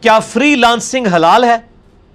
کیا free lancing حلال ہے؟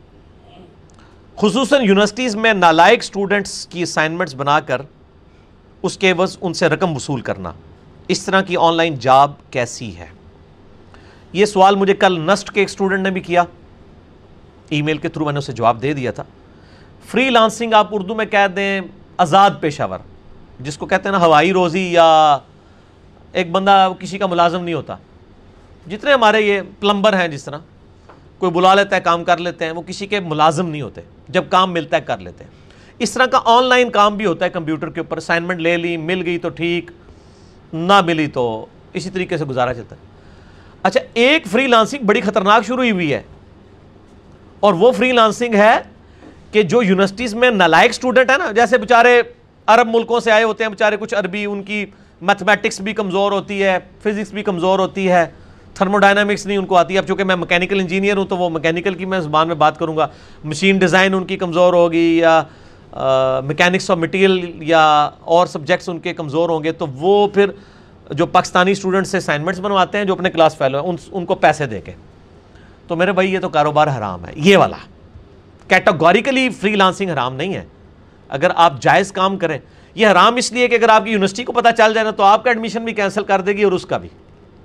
خصوصاً یونیورسٹیز میں نالائق سٹوڈنٹس کی اسائنمنٹس بنا کر اس کے عوض ان سے رقم وصول کرنا، اس طرح کی آن لائن جاب کیسی ہے؟ یہ سوال مجھے کل نسٹ کے ایک اسٹوڈنٹ نے بھی کیا، ای میل کے تھرو میں نے اسے جواب دے دیا تھا۔ فری لانسنگ آپ اردو میں کہہ دیں آزاد پیشہ ور، جس کو کہتے ہیں نا ہوائی روزی، یا ایک بندہ کسی کا ملازم نہیں ہوتا۔ جتنے ہمارے یہ پلمبر ہیں، جس طرح کوئی بلا لیتا ہے کام کر لیتے ہیں، وہ کسی کے ملازم نہیں ہوتے، جب کام ملتا ہے کر لیتے ہیں۔ اس طرح کا آن لائن کام بھی ہوتا ہے کمپیوٹر کے اوپر، اسائنمنٹ لے لی، مل گئی تو ٹھیک، نہ ملی تو اسی طریقے سے گزارا چلتا ہے۔ اچھا، ایک فری لانسنگ بڑی خطرناک شروع ہوئی ہے، اور وہ فری لانسنگ ہے کہ جو یونیورسٹیز میں نالائق سٹوڈنٹ ہے نا، جیسے بیچارے عرب ملکوں سے آئے ہوتے ہیں بیچارے، کچھ عربی، ان کی میتھمیٹکس بھی کمزور ہوتی ہے، فزکس بھی کمزور ہوتی ہے، تھرمو ڈائنامکس نہیں ان کو آتی ہے۔ اب چونکہ میں میکینیکل انجینئر ہوں تو وہ میکینیکل کی میں زبان میں بات کروں گا، مشین ڈیزائن ان کی کمزور ہوگی، یا میکینکس آف مٹیریل یا اور سبجیکٹس ان کے کمزور ہوں گے، تو وہ پھر جو پاکستانی اسٹوڈنٹ سے اسائنمنٹس بنواتے ہیں جو اپنے کلاس فیلو ہیں، ان کو پیسے دے کے، تو میرے بھائی یہ تو کاروبار حرام ہے۔ یہ والا کیٹاگوریکلی فری لانسنگ حرام نہیں ہے، اگر آپ جائز کام کریں۔ یہ حرام اس لیے کہ اگر آپ کی یونیورسٹی کو پتہ چل جائے نا تو آپ کا ایڈمیشن بھی کینسل کر دے گی اور اس کا بھی۔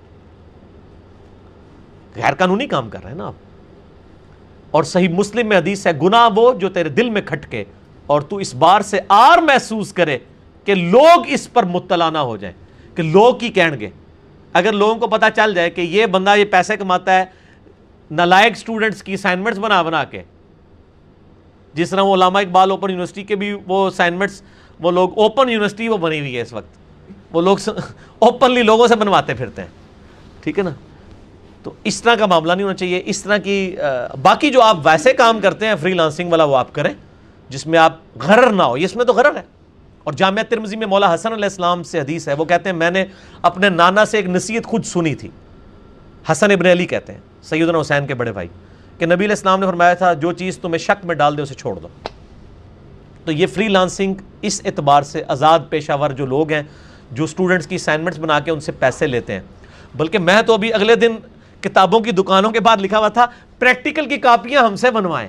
غیر قانونی کام کر رہے ہیں نا آپ۔ اور صحیح مسلم میں حدیث ہے، گناہ وہ جو تیرے دل میں کھٹکے اور تو اس بار سے آر محسوس کرے کہ لوگ اس پر مطلع نہ ہو جائیں، کہ لوگ کی کہیں گے۔ اگر لوگوں کو پتہ چل جائے کہ یہ بندہ یہ پیسے کماتا ہے نالائق سٹوڈنٹس کی اسائنمنٹس بنا کے، جس طرح وہ علامہ اقبال اوپن یونیورسٹی کے بھی وہ اسائنمنٹس، وہ لوگ اوپن یونیورسٹی وہ بنی ہوئی ہے اس وقت، وہ لوگ اوپنلی لوگوں سے بنواتے پھرتے ہیں، ٹھیک ہے نا۔ تو اس طرح کا معاملہ نہیں ہونا چاہیے۔ اس طرح کی باقی جو آپ ویسے کام کرتے ہیں فری لانسنگ والا، وہ آپ کریں جس میں آپ غرر نہ ہو، اس میں تو غرر ہے۔ اور جامعہ ترمذی میں مولا حسن علیہ السلام سے حدیث ہے، وہ کہتے ہیں میں نے اپنے نانا سے ایک نصیحت خود سنی تھی، حسن ابن علی کہتے ہیں، سیدنا حسین کے بڑے بھائی، کہ نبی علیہ السلام نے فرمایا تھا جو چیز تمہیں شک میں ڈال دے اسے چھوڑ دو۔ تو یہ فری لانسنگ اس اعتبار سے آزاد پیشہ ور جو لوگ ہیں، جو اسٹوڈنٹس کی اسائنمنٹس بنا کے ان سے پیسے لیتے ہیں، بلکہ میں تو ابھی اگلے دن کتابوں کی دکانوں کے بعد لکھا ہوا تھا پریکٹیکل کی کاپیاں ہم سے بنوائیں۔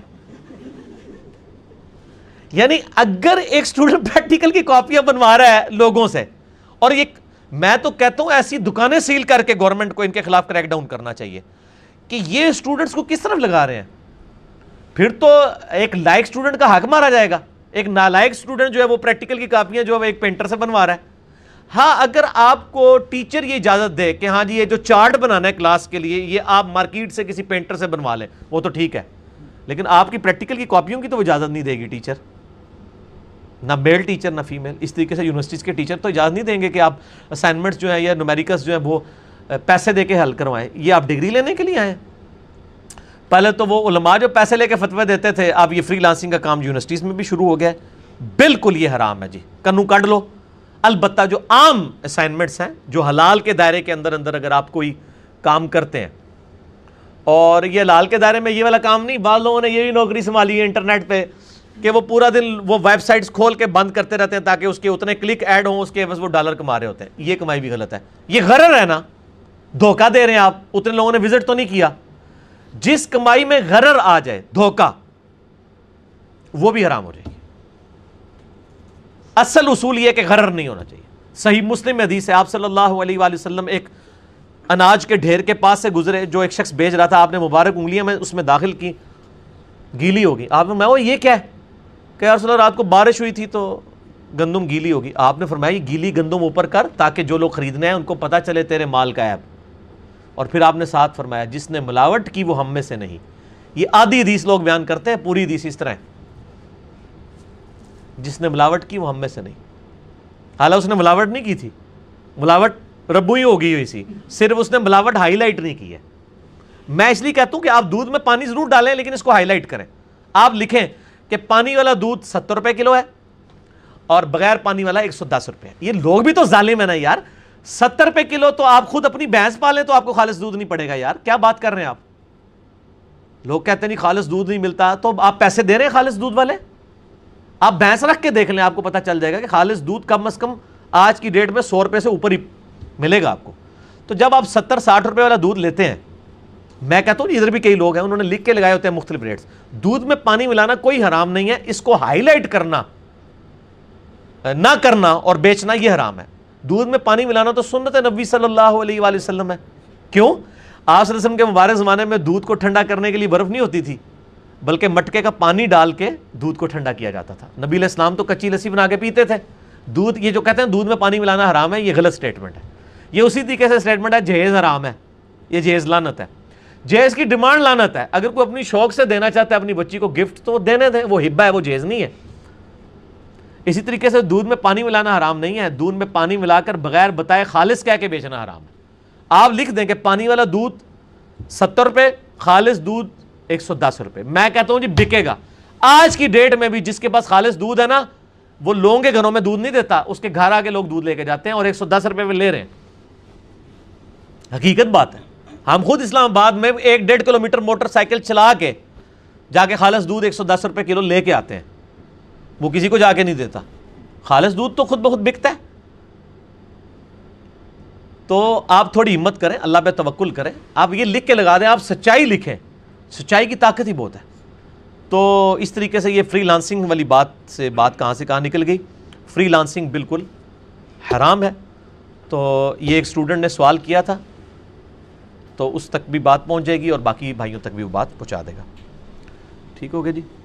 یعنی اگر ایک اسٹوڈنٹ پریکٹیکل کی کاپیاں بنوا رہا ہے لوگوں سے، اور یہ میں تو کہتا ہوں ایسی دکانیں سیل کر کے گورنمنٹ کو ان کے خلاف کریک ڈاؤن کرنا چاہیے کہ یہ اسٹوڈنٹس کو کس طرف لگا رہے ہیں۔ پھر تو ایک لائق اسٹوڈنٹ کا حق مارا جائے گا، ایک نالائق اسٹوڈنٹ جو ہے وہ پریکٹیکل کی کاپیاں جو ہے ایک پینٹر سے بنوا رہا ہے۔ ہاں، اگر آپ کو ٹیچر یہ اجازت دے کہ ہاں جی یہ جو چارٹ بنانا ہے کلاس کے لیے یہ آپ مارکیٹ سے کسی پینٹر سے بنوا لیں، وہ تو ٹھیک ہے، لیکن آپ کی پریکٹیکل کی کاپیوں کی تو وہ اجازت نہیں دے گی ٹیچر، نہ میل ٹیچر نہ فیمیل۔ اس طریقے سے یونیورسٹیز کے ٹیچر تو اجازت نہیں دیں گے کہ آپ اسائنمنٹس جو ہیں یا نومیریکلس جو ہیں وہ پیسے دے کے حل کروائیں۔ یہ آپ ڈگری لینے کے لیے آئے ہیں؟ پہلے تو وہ علماء جو پیسے لے کے فتوے دیتے تھے، اب یہ فری لانسنگ کا کام یونیورسٹیز میں بھی شروع ہو گیا ہے۔ بالکل یہ حرام ہے جی، کنوں کاٹ لو۔ البتہ جو عام اسائنمنٹس ہیں جو حلال کے دائرے کے اندر اگر آپ کوئی کام کرتے ہیں، اور یہ حلال کے دائرے میں یہ والا کام نہیں، بعض لوگوں نے یہ بھی نوکری سنبھالی ہے انٹرنیٹ پہ کہ وہ پورا دن وہ ویب سائٹس کھول کے بند کرتے رہتے ہیں تاکہ اس کے اتنے کلک ایڈ ہوں، اس کے بس وہ ڈالر کما رہے ہوتے ہیں۔ یہ کمائی بھی غلط ہے، یہ غرر ہے نا، دھوکہ دے رہے ہیں آپ۔ اتنے لوگوں نے وزٹ تو نہیں کیا۔ جس کمائی میں غرر آ جائے، دھوکہ، وہ بھی حرام ہو جائے گی۔ اصل اصول یہ کہ غرر نہیں ہونا چاہیے۔ صحیح مسلم میں حدیث ہے، آپ صلی اللہ علیہ وآلہ وسلم ایک اناج کے ڈھیر کے پاس سے گزرے جو ایک شخص بیچ رہا تھا، آپ نے مبارک انگلیاں میں اس میں داخل کی، گیلی ہوگی۔ آپ نے فرمایا یہ کیا ہے؟ کہ یا رسول اللہ رات کو بارش ہوئی تھی تو گندم گیلی ہوگی۔ آپ نے فرمایا یہ گیلی گندم اوپر کر تاکہ جو لوگ خریدنے ہیں ان کو پتہ چلے تیرے مال کا عیب۔ اور پھر آپ نے ساتھ فرمایا جس نے ملاوٹ کی وہ ہم میں سے نہیں۔ یہ آدھی حدیث لوگ بیان کرتے ہیں، پوری حدیث اس طرح ہے، جس نے ملاوٹ کی وہ ہم میں سے نہیں۔ حالانکہ اس نے ملاوٹ نہیں کی تھی، ملاوٹ ربو ہی ہوگی ہوئی سی، صرف اس نے ملاوٹ ہائی لائٹ نہیں کی ہے۔ میں اس لیے کہتا ہوں کہ آپ دودھ میں پانی ضرور ڈالیں لیکن اس کو ہائی لائٹ کریں۔ آپ لکھیں کہ پانی والا دودھ 70 روپے کلو ہے اور بغیر پانی والا 110 روپے ہے۔ یہ لوگ بھی تو ظالم ہے نا یار، 70 روپے کلو تو آپ خود اپنی بھینس پالیں تو آپ کو خالص دودھ نہیں پڑے گا یار، کیا بات کر رہے ہیں آپ؟ لوگ کہتے ہیں نہیں خالص دودھ نہیں ملتا، تو آپ پیسے دے رہے ہیں خالص دودھ والے؟ آپ بھینس رکھ کے دیکھ لیں، آپ کو پتہ چل جائے گا کہ خالص دودھ کم از کم آج کی ڈیٹ میں 100 روپے سے اوپر ہی ملے گا آپ کو۔ تو جب آپ 70-60 روپے والا دودھ لیتے ہیں میں کہتا ہوں ادھر بھی کئی لوگ ہیں انہوں نے لکھ کے لگائے ہوتے ہیں مختلف ریٹس. دودھ میں پانی ملانا کوئی حرام نہیں ہے, اس کو ہائی لائٹ کرنا, نہ کرنا اور بیچنا یہ حرام ہے. دودھ میں پانی ملانا تو سنت نبی صلی اللہ علیہ وآلہ وسلم ہے. کیوں؟ آپ صلی اللہ علیہ وسلم کے مبارک زمانے میں دودھ کو ٹھنڈا کرنے کے لیے برف نہیں ہوتی تھی, بلکہ مٹکے کا پانی ڈال کے دودھ کو ٹھنڈا کیا جاتا تھا. نبی علیہ السلام تو کچی لسی بنا کے پیتے تھے. دودھ, یہ جو کہتے ہیں دودھ میں پانی ملانا حرام ہے, یہ غلط سٹیٹمنٹ ہے. یہ اسی طریقے سے سٹیٹمنٹ ہے جہیز حرام ہے, یہ جہیز لعنت ہے. جہیز کی ڈیمانڈ لعنت ہے. اگر کوئی اپنی شوق سے دینا چاہتا ہے اپنی بچی کو گفٹ تو دینے دیں, وہ ہبہ ہے, وہ جہیز نہیں ہے. اسی طریقے سے دودھ میں پانی ملانا حرام نہیں ہے. دودھ میں پانی ملا کر بغیر بتائے خالص کہہ کے بیچنا حرام ہے. آپ لکھ دیں کہ پانی والا دودھ 70 روپے, خالص دودھ 110 روپے. میں کہتا ہوں جی بکے گا. آج کی ڈیٹ میں بھی جس کے پاس خالص دودھ ہے نا, وہ لوگوں کے گھروں میں دودھ نہیں دیتا, اس کے گھر آ کے لوگ دودھ لے کے جاتے ہیں اور 110 روپے میں لے رہے ہیں. حقیقت بات ہے. ہم خود اسلام آباد میں 1.5 کلومیٹر موٹر سائیکل چلا کے جا کے خالص دودھ 110 روپے کلو لے کے آتے ہیں. وہ کسی کو جا کے نہیں دیتا. خالص دودھ تو خود بخود بکتا ہے. تو آپ تھوڑی ہمت کریں, اللہ پہ توکل کریں. آپ یہ لکھ کے لگا دیں, آپ سچائی لکھیں, سچائی کی طاقت ہی بہت ہے. تو اس طریقے سے یہ فری لانسنگ والی بات سے بات کہاں سے کہاں نکل گئی. فری لانسنگ بالکل حرام ہے. تو یہ ایک اسٹوڈنٹ نے سوال کیا تھا, تو اس تک بھی بات پہنچ جائے گی اور باقی بھائیوں تک بھی وہ بات پہنچا دے گا. ٹھیک ہو گیا جی.